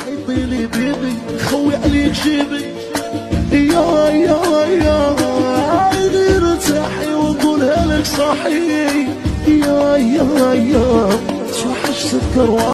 حيطيلي بيبي خوي عليك جيبي يا غير ارتاحي وقولها لك صاحي يا توحش سكر